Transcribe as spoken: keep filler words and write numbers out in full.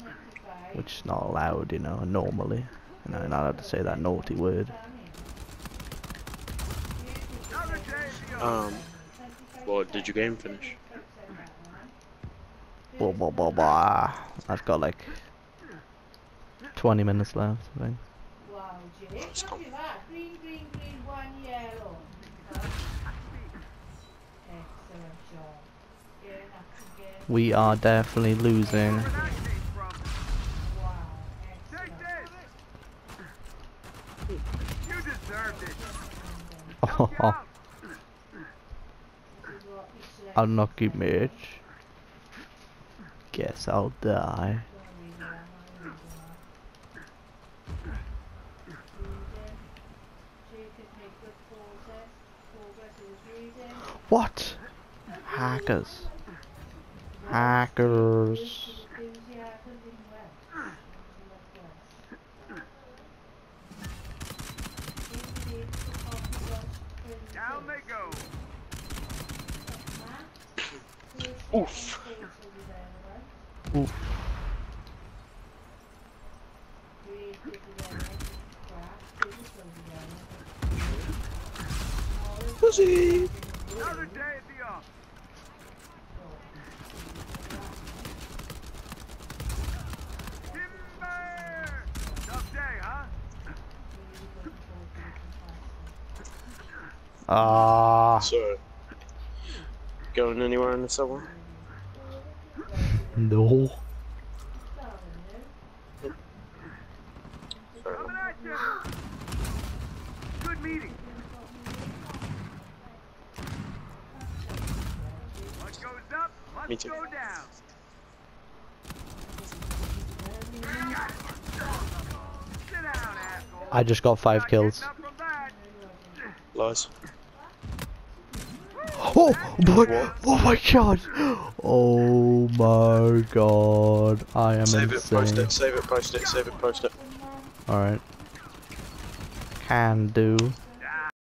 which is not allowed, you know, normally. You know, you're not allowed to say that naughty word. Um, well, did your game finish? Blah blah blah blah. I've got like twenty minutes left, I think. Let's go. We are definitely losing. Oh, unlucky Mitch. Guess I'll die. What? Hackers. Hackers. Down they go. Oof. Oof. Pussy. Another day at the office. Timber! Tough day, huh? Ah. So, going anywhere in the summer? No. Coming at you. Good meeting. What goes up Me must too. go down. Sit down, asshole. I just got five Not kills. getting up from that. Lies. Oh, boy. Oh my god. Oh my god. I am Save it, post insane. it, save it, post it, save it, post it. Alright. Can do.